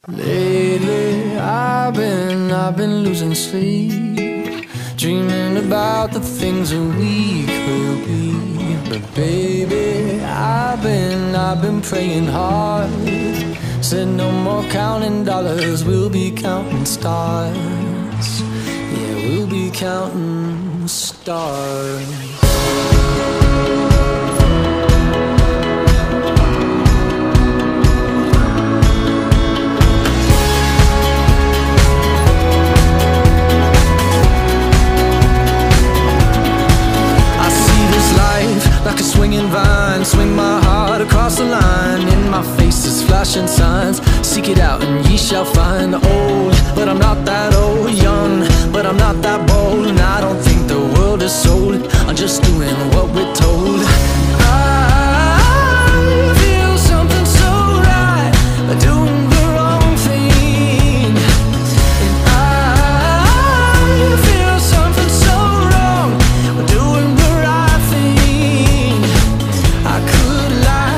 Lately, I've been losing sleep, dreaming about the things that we could be. But baby, I've been praying hard. Said no more counting dollars, we'll be counting stars. Yeah, we'll be counting stars. Like a swinging vine, swing my heart across the line. In my face is flashing signs. Seek it out and ye shall find. Old, but I'm not that old. Young, but I'm not that bold. And I don't think the world is sold. I'm just doing what we're told. I feel something so right, doing the wrong thing. And I feel something so wrong, doing the right thing. I could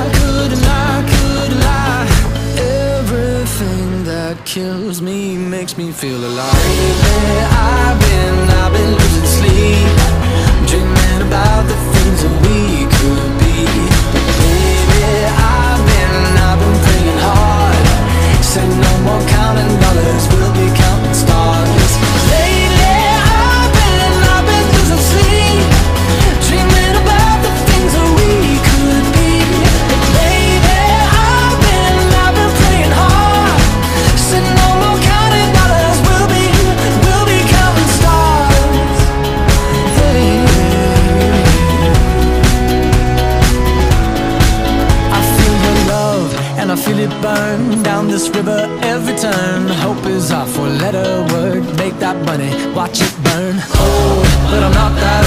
lie. Everything that kills me makes me feel alive. Lately, I've been losing sleep, dreaming about the things that we could be. But baby, I've been praying hard. Said no more counting dollars, we'll be counting stars. Lately, I've been losing sleep, dreaming about the things that we could be. But baby, I've been praying hard. Said no more counting dollars, we'll be counting stars. Hey. I feel your love and I feel it burn down this river every turn. Hope is our four-letter word. Make that money, watch it burn. Oh, but I'm not that